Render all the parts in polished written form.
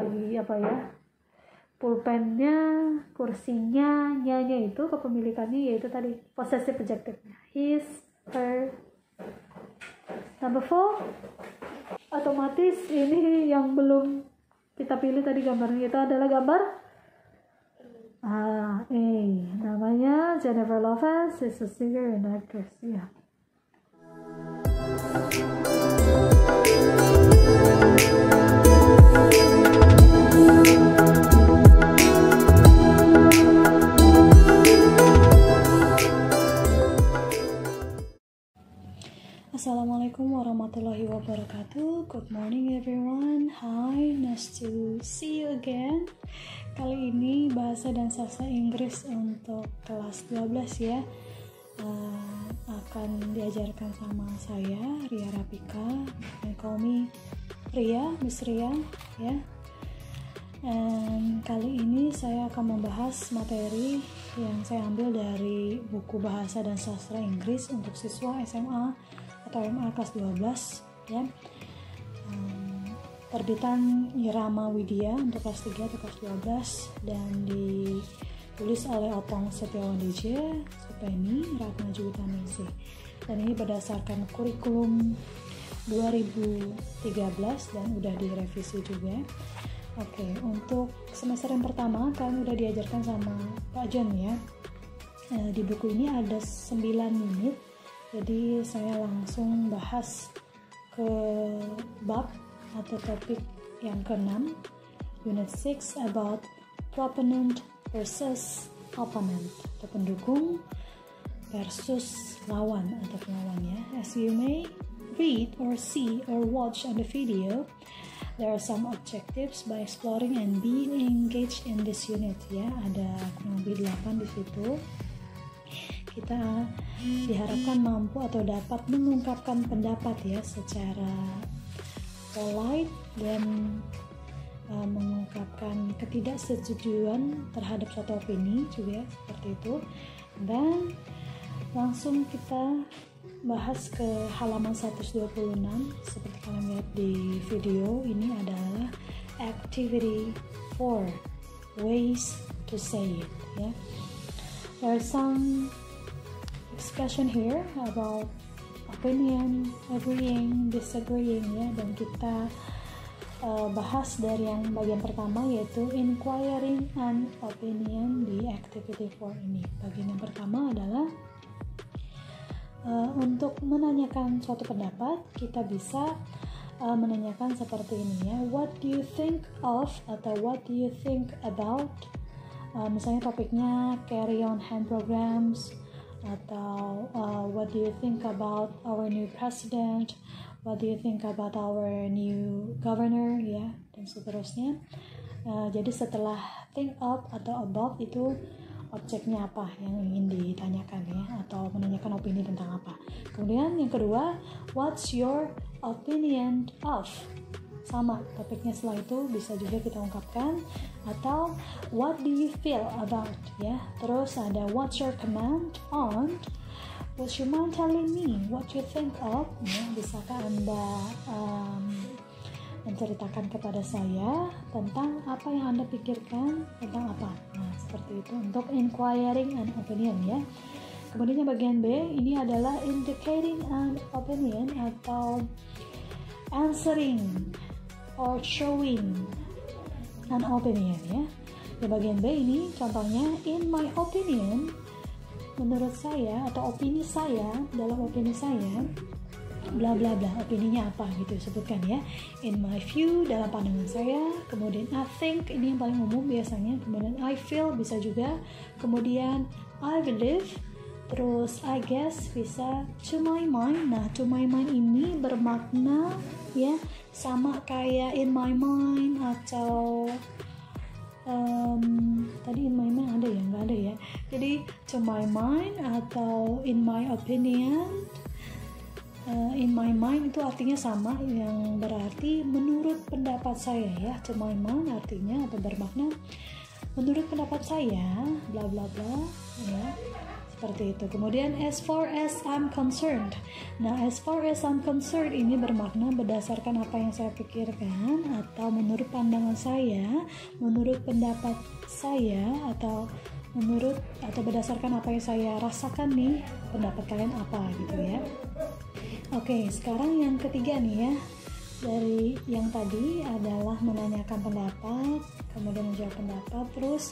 lagi apa ya, pulpennya, kursinya, nya itu kepemilikannya yaitu tadi possessive adjective-nya. His, her. Number 4, otomatis ini yang belum kita pilih tadi gambarnya, itu adalah gambar namanya Jennifer Lopez, is a singer and actress. Ya. Assalamualaikum warahmatullahi wabarakatuh. Good morning everyone. Hi, nice to see you again. Kali ini bahasa dan sastra Inggris untuk kelas 12 ya. Akan diajarkan sama saya, Ria Rapika. You call me Ria, Miss Ria ya. Dan kali ini saya akan membahas materi yang saya ambil dari buku bahasa dan sastra Inggris untuk siswa SMA atau MA kelas 12 ya, terbitan Irama Widya untuk kelas 3 atau kelas 12 dan ditulis oleh Opong Setiawan DJ, Supeni, Ratna Juwita Ningsih, dan ini berdasarkan kurikulum 2013 dan udah direvisi juga. Oke, untuk semester yang pertama kalian udah diajarkan sama Pak John ya. Di buku ini ada 9 unit. Jadi saya langsung bahas ke bab atau topik yang ke-6, unit 6 about proponent versus opponent, atau pendukung versus lawan atau pelawan ya. As you may read or see or watch on the video, there are some objectives by exploring and being engaged in this unit ya. Ada kurang lebih 8 di situ. Kita diharapkan mampu atau dapat mengungkapkan pendapat ya secara polite dan mengungkapkan ketidaksetujuan terhadap suatu opini juga seperti itu. Dan langsung kita bahas ke halaman 126. Seperti kalian lihat di video, ini adalah activity 4, ways to say it ya. There are some expression here about opinion, agreeing, disagreeing ya, dan kita bahas dari yang bagian pertama yaitu inquiring an opinion di activity 4 ini. Bagian yang pertama adalah untuk menanyakan suatu pendapat, kita bisa menanyakan seperti ini ya, what do you think of atau what do you think about, misalnya topiknya carry on hand programs, atau what do you think about our new president, what do you think about our new governor ya, dan seterusnya. Jadi setelah think of atau about itu objeknya apa yang ingin ditanyakan ya, atau menanyakan opini tentang apa. Kemudian yang kedua, what's your opinion of, sama topiknya setelah itu bisa juga kita ungkapkan, atau what do you feel about ya. Terus ada what's your comment on, would you mind telling me what you think of ya, bisakah Anda menceritakan kepada saya tentang apa yang Anda pikirkan tentang apa. Nah seperti itu untuk inquiring an opinion ya. Kemudian yang bagian B ini adalah indicating an opinion atau answering or showing an opinion ya. Di bagian B ini contohnya, in my opinion, menurut saya atau opini saya, dalam opini saya bla bla bla, opininya apa gitu sebutkan ya. In my view, dalam pandangan saya. Kemudian I think, ini yang paling umum biasanya. Kemudian I feel bisa juga. Kemudian I believe. Terus I guess bisa. To my mind. Nah to my mind ini bermakna ya sama kayak in my mind atau tadi in my mind ada ya, nggak ada ya. Jadi to my mind atau in my opinion, in my mind itu artinya sama, yang berarti menurut pendapat saya ya. To my mind artinya atau bermakna menurut pendapat saya bla bla bla ya, seperti itu. Kemudian as far as I'm concerned. Nah, as far as I'm concerned ini bermakna berdasarkan apa yang saya pikirkan, atau menurut pandangan saya, menurut pendapat saya, atau berdasarkan apa yang saya rasakan nih, pendapat kalian apa gitu ya. Oke, sekarang yang ketiga nih ya. Dari yang tadi adalah menanyakan pendapat, kemudian menjawab pendapat, terus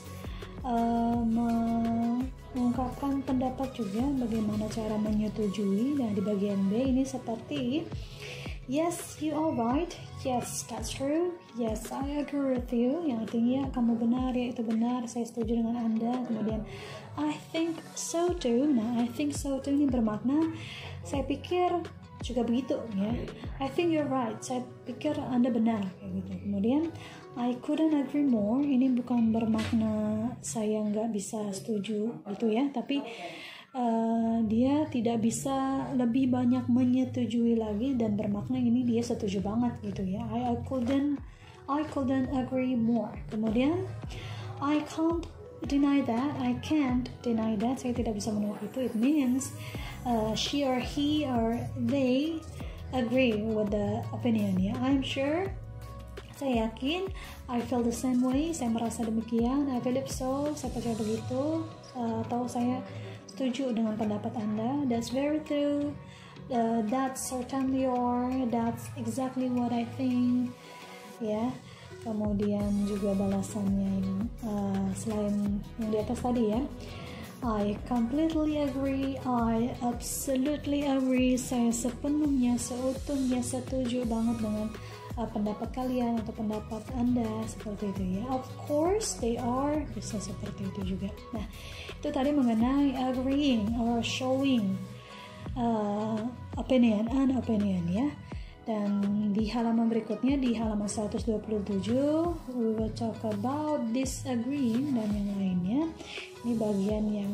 mengungkapkan pendapat juga, bagaimana cara menyetujui. Nah, di bagian B ini seperti yes, you are right, yes, that's true, yes, I agree with you, yang artinya kamu benar, ya itu benar, saya setuju dengan Anda. Kemudian I think so too. Nah, I think so too ini bermakna saya pikir juga begitu ya. I think you're right, saya pikir Anda benar, kayak gitu. Kemudian I couldn't agree more, ini bukan bermakna saya nggak bisa setuju gitu ya, tapi dia tidak bisa lebih banyak menyetujui lagi, dan bermakna ini dia setuju banget gitu ya. I couldn't agree more. Kemudian I can't deny that, saya tidak bisa menolak itu. It means she or he or they agree with the opinion ya. I'm sure, saya yakin, I feel the same way, saya merasa demikian, I believe so, saya percaya begitu, atau saya setuju dengan pendapat Anda, that's very true, that's certainly, or that's exactly what I think ya. Kemudian juga balasannya selain yang di atas tadi ya, I completely agree, I absolutely agree, saya sepenuhnya, seutuhnya setuju banget dengan pendapat kalian atau pendapat Anda, seperti itu ya. Of course they are, bisa seperti itu juga. Nah, itu tadi mengenai agreeing or showing opinion ya. Dan di halaman berikutnya, di halaman 127, we will talk about disagreeing dan yang lainnya. Ini bagian yang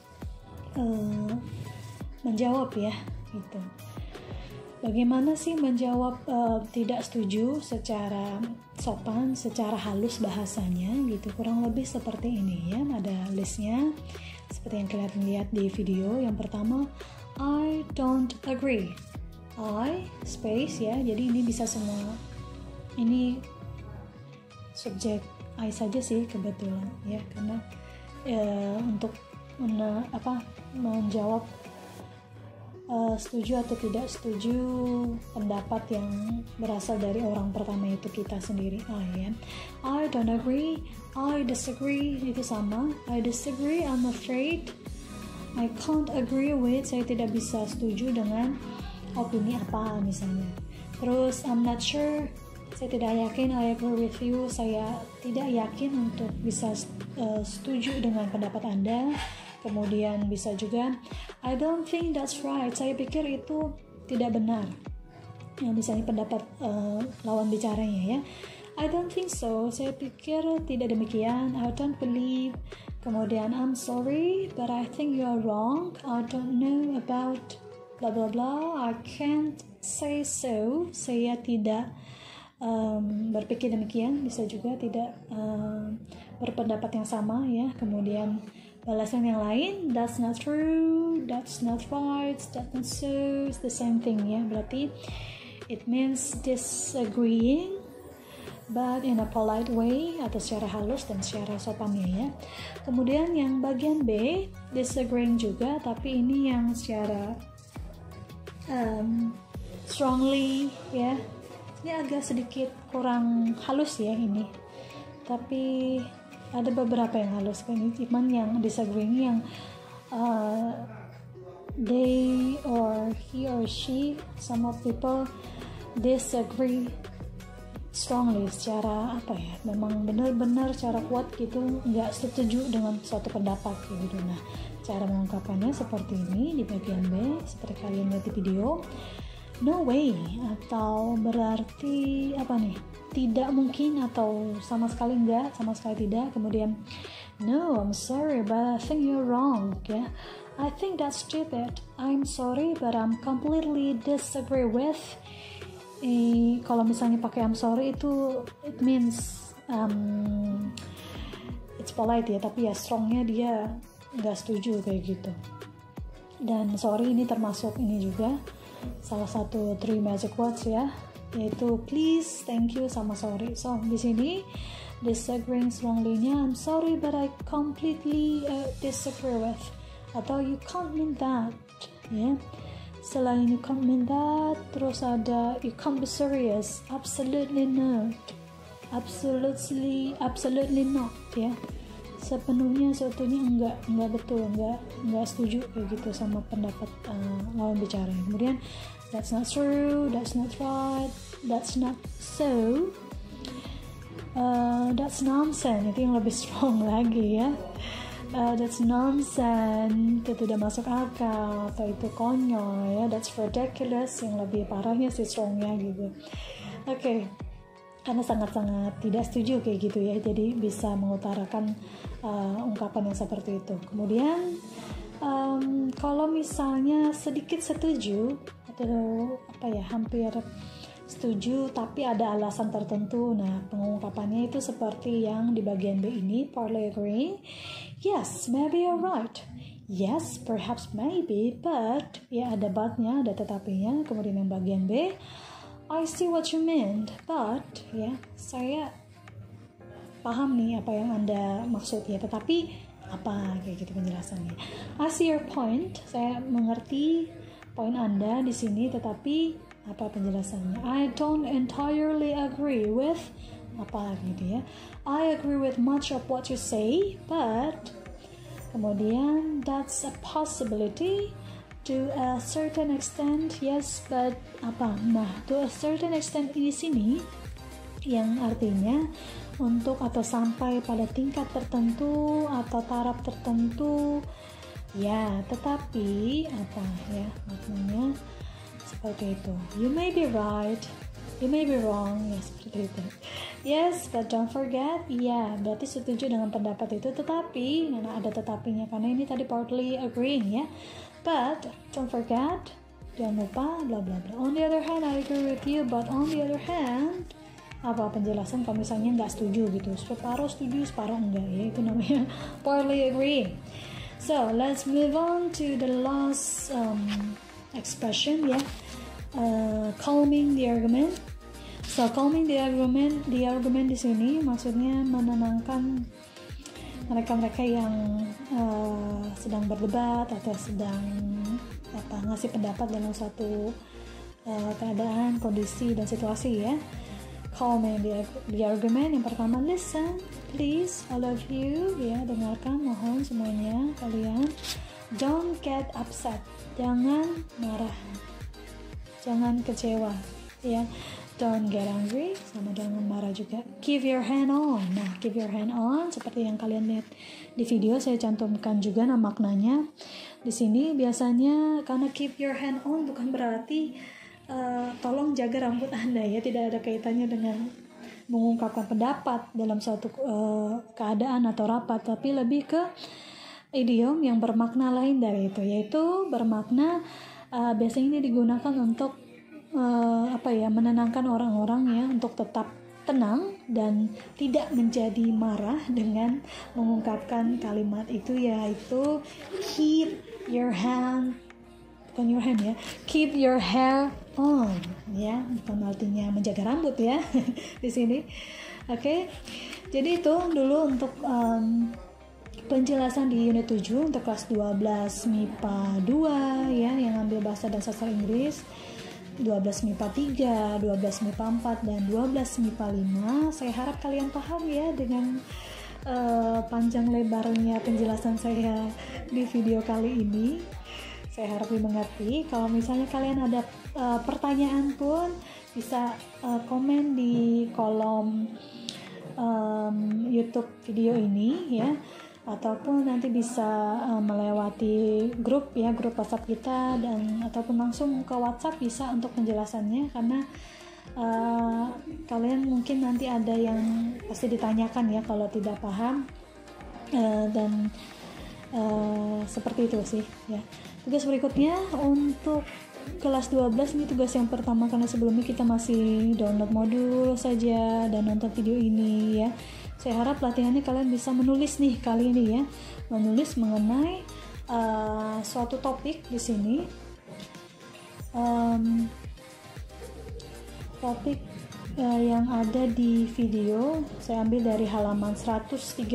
menjawab ya, gitu. Bagaimana sih menjawab tidak setuju secara sopan, secara halus bahasanya gitu. Kurang lebih seperti ini ya. Ada listnya seperti yang kalian lihat di video. Yang pertama, I don't agree. I space ya. Jadi ini bisa semua. Ini subjek I saja sih kebetulan ya, karena untuk menjawab setuju atau tidak setuju pendapat yang berasal dari orang pertama itu kita sendiri. I don't agree, I disagree, itu sama. I disagree, I'm afraid, I can't agree with, saya tidak bisa setuju dengan opini apa misalnya. Terus I'm not sure, saya tidak yakin. I agree with you, saya tidak yakin untuk bisa setuju dengan pendapat Anda. Kemudian bisa juga I don't think that's right, saya pikir itu tidak benar. Yang misalnya pendapat lawan bicaranya ya. I don't think so, saya pikir tidak demikian. I don't believe. Kemudian I'm sorry, but I think you are wrong. I don't know about blah blah blah. I can't say so, saya tidak berpikir demikian. Bisa juga tidak berpendapat yang sama ya. Kemudian balasan yang lain, that's not true, that's not right, that's not so, it's the same thing ya. Berarti it means disagreeing but in a polite way, atau secara halus dan secara sopannya ya. Kemudian yang bagian B, disagreeing juga, tapi ini yang secara strongly ya. Ini agak sedikit kurang halus ya ini, tapi ada beberapa yang halus kan, cuman yang disagreeing yang they or he or she, some of people disagree strongly, secara apa ya, memang benar-benar secara kuat gitu, nggak setuju dengan suatu pendapat gitu. Nah, cara mengungkapkannya seperti ini di bagian B, seperti kalian lihat di video. No way, atau berarti apa nih, tidak mungkin, atau sama sekali enggak, sama sekali tidak. Kemudian no, I'm sorry but I think you're wrong ya. I think that's stupid, I'm sorry but I'm completely disagree with. Kalau misalnya pakai I'm sorry itu it means it's polite ya, tapi ya strongnya dia nggak setuju kayak gitu. Dan sorry, ini termasuk ini juga salah satu 3 magic words ya, yaitu please, thank you, sama sorry. So di sini disagreeing strongly-nya I'm sorry but I completely disagree with, atau you can't mean that ya. Selain you can't mean that, terus ada you can't be serious, absolutely not, absolutely not ya, sepenuhnya enggak betul, enggak setuju kayak gitu sama pendapat lawan bicara. Kemudian that's not true, that's not right, that's not so, that's nonsense, itu yang lebih strong lagi ya. That's nonsense, itu tidak masuk akal, atau itu konyol ya, that's ridiculous, yang lebih parahnya sih strongnya gitu. Oke. Karena sangat-sangat tidak setuju kayak gitu ya, jadi bisa mengutarakan ungkapan yang seperti itu. Kemudian kalau misalnya sedikit setuju atau hampir setuju tapi ada alasan tertentu, nah pengungkapannya itu seperti yang di bagian B ini, partly agree, yes, maybe you're right, yes, perhaps, maybe, but ya ada but-nya, ada tetapinya. Kemudian yang bagian B, I see what you meant, but ya saya paham nih apa yang Anda maksud ya, tetapi apa kayak gitu penjelasannya. I see your point, saya mengerti poin Anda di sini, tetapi apa penjelasannya. I don't entirely agree with apa gitu ya. I agree with much of what you say, but kemudian that's a possibility. To a certain extent, yes, but apa? Nah, to a certain extent di sini yang artinya untuk atau sampai pada tingkat tertentu atau taraf tertentu, ya. Tetapi apa ya maknanya seperti itu. You may be right, you may be wrong, ya seperti itu. Yes, but don't forget, ya berarti setuju dengan pendapat itu, tetapi ada tetapinya karena ini tadi partly agreeing ya. But don't forget, jangan lupa bla bla bla. On the other hand, I agree with you, but on the other hand, apa penjelasan kalau misalnya nggak setuju gitu, separuh setuju separuh enggak ya, itu namanya partly agree. So let's move on to the last expression ya, calming the argument. So calming the argument di sini maksudnya menenangkan mereka yang sedang berdebat atau sedang ngasih pendapat dalam suatu keadaan, kondisi dan situasi ya. Calming the argument. Yang pertama, listen please, all of you ya, dengarkan mohon semuanya kalian. Don't get upset, jangan marah, jangan kecewa ya. Don't get angry, sama jangan marah juga. Keep your hand on. Nah, keep your hand on seperti yang kalian lihat di video, saya cantumkan juga maknanya di sini. Biasanya karena keep your hand on bukan berarti tolong jaga rambut Anda ya, tidak ada kaitannya dengan mengungkapkan pendapat dalam suatu keadaan atau rapat, tapi lebih ke idiom yang bermakna lain dari itu, yaitu bermakna biasanya ini digunakan untuk menenangkan orang-orang ya, untuk tetap tenang dan tidak menjadi marah dengan mengungkapkan kalimat itu, yaitu keep your hand, bukan your hand ya, keep your hair on ya, bukan artinya menjaga rambut ya di sini. Oke. Jadi itu dulu untuk penjelasan di unit 7 untuk kelas 12 MIPA 2 ya, yang ambil bahasa dan sastra Inggris, 12 MIPA 3, 12 MIPA 4, dan 12 MIPA 5. Saya harap kalian paham ya dengan panjang lebarnya penjelasan saya di video kali ini. Saya harap dimengerti. Kalau misalnya kalian ada pertanyaan pun bisa komen di kolom YouTube video ini ya, ataupun nanti bisa melewati grup ya, grup WhatsApp kita, dan ataupun langsung ke WhatsApp bisa untuk penjelasannya, karena kalian mungkin nanti ada yang pasti ditanyakan ya kalau tidak paham, dan seperti itu sih ya. Tugas berikutnya untuk kelas 12 ini tugas yang pertama, karena sebelumnya kita masih download modul saja dan nonton video ini ya. Saya harap latihannya kalian bisa menulis nih kali ini ya, menulis mengenai suatu topik di sini. Topik yang ada di video saya ambil dari halaman 134,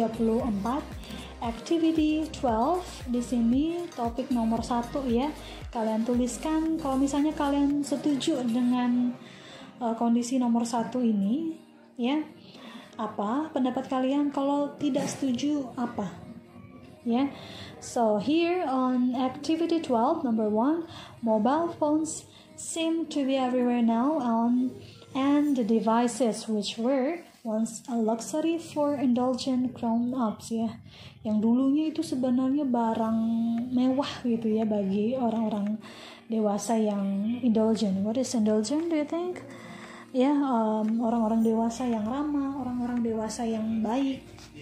activity 12. Di sini topik nomor 1 ya. Kalian tuliskan kalau misalnya kalian setuju dengan kondisi nomor 1 ini ya. Apa pendapat kalian? Kalau tidak setuju apa? Ya. So here on activity 12 number 1, mobile phones seem to be everywhere now and the devices which were once a luxury for indulgent grown-ups ya, yang dulunya itu sebenarnya barang mewah gitu ya bagi orang-orang dewasa yang indulgent. What is indulgent, do you think? Ya, orang-orang dewasa yang ramah, orang-orang dewasa yang baik,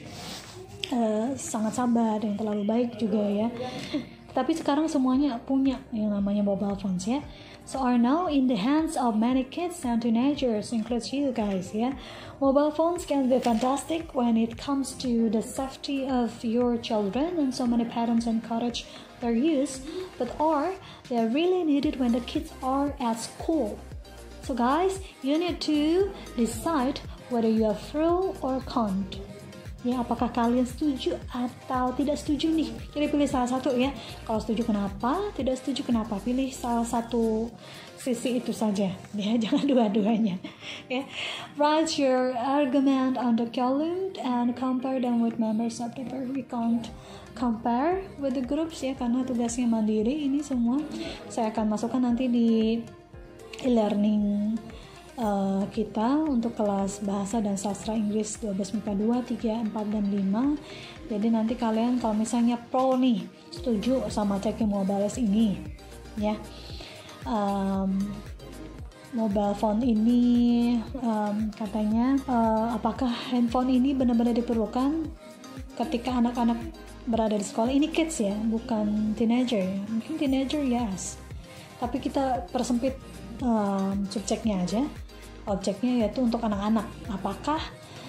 sangat sabar, yang terlalu baik juga ya. Tapi sekarang semuanya punya yang namanya mobile phones ya. So are now in the hands of many kids and teenagers, includes you guys ya. Mobile phones can be fantastic when it comes to the safety of your children, and so many parents encourage their use, but they are really needed when the kids are at school. So guys, you need to decide whether you are pro or con. Ya, apakah kalian setuju atau tidak setuju nih? Jadi pilih salah satu ya. Kalau setuju kenapa, tidak setuju kenapa. Pilih salah satu sisi itu saja. Ya, jangan dua-duanya. Ya. Write your argument on the column and compare them with members of the group. We can't compare with the groups ya, karena tugasnya mandiri. Ini semua saya akan masukkan nanti di e-learning kita untuk kelas bahasa dan sastra Inggris 12 MIPA 2, 3, 4, dan 5. Jadi nanti kalian kalau misalnya pro nih, setuju sama Checking Mobiles ini ya, mobile phone ini katanya apakah handphone ini benar-benar diperlukan ketika anak-anak berada di sekolah. Ini kids ya, bukan teenager ya. Mungkin teenager yes, tapi kita persempit subjeknya aja. Objeknya yaitu untuk anak-anak. Apakah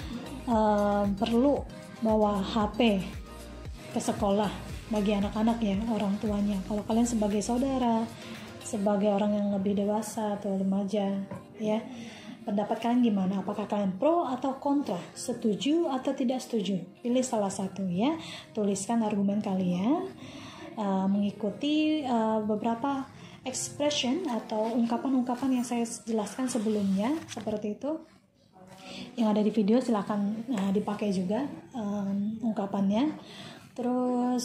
perlu bawa HP ke sekolah bagi anak-anak ya, orang tuanya? Kalau kalian sebagai saudara, sebagai orang yang lebih dewasa atau remaja ya, pendapat kalian gimana? Apakah kalian pro atau kontra? Setuju atau tidak setuju? Pilih salah satu ya. Tuliskan argumen kalian mengikuti beberapa expression atau ungkapan-ungkapan yang saya jelaskan sebelumnya, seperti itu yang ada di video. Silahkan dipakai juga ungkapannya. Terus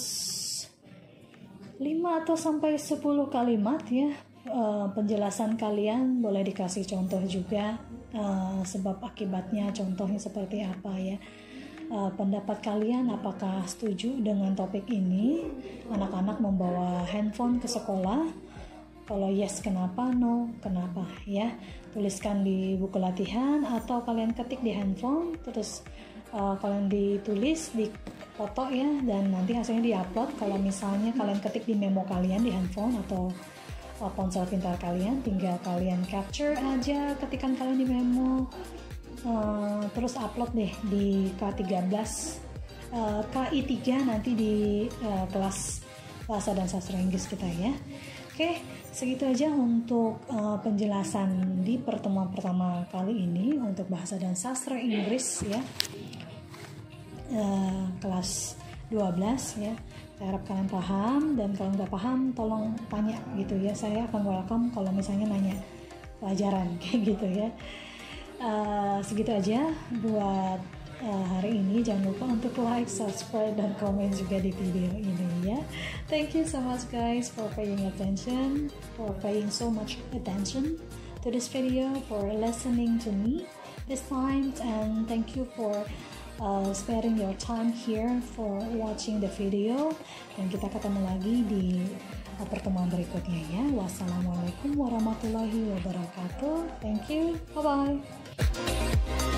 5 atau sampai 10 kalimat ya, penjelasan kalian boleh dikasih contoh juga, sebab akibatnya, contohnya seperti apa ya. Pendapat kalian, apakah setuju dengan topik ini, anak-anak membawa handphone ke sekolah? Kalau yes, kenapa? No, kenapa? Ya, tuliskan di buku latihan atau kalian ketik di handphone, terus kalian ditulis di foto ya, dan nanti hasilnya diupload. Kalau misalnya kalian ketik di memo kalian di handphone atau ponsel pintar kalian, tinggal kalian capture aja ketikan kalian di memo, terus upload deh di K13, KI3 nanti di kelas bahasa dan sastra Inggris kita ya. Oke, segitu aja untuk penjelasan di pertemuan pertama kali ini untuk bahasa dan sastra Inggris ya, kelas 12 ya. Saya harap kalian paham, dan kalau nggak paham tolong tanya gitu ya. Saya akan welcome kalau misalnya nanya pelajaran kayak gitu ya. Segitu aja buat hari ini. Jangan lupa untuk like, subscribe, dan komen juga di video ini ya. Thank you so much guys for paying attention, for paying so much attention to this video, for listening to me this time, and thank you for sparing your time here for watching the video. Dan kita ketemu lagi di pertemuan berikutnya ya. Wassalamualaikum warahmatullahi wabarakatuh. Thank you, bye bye.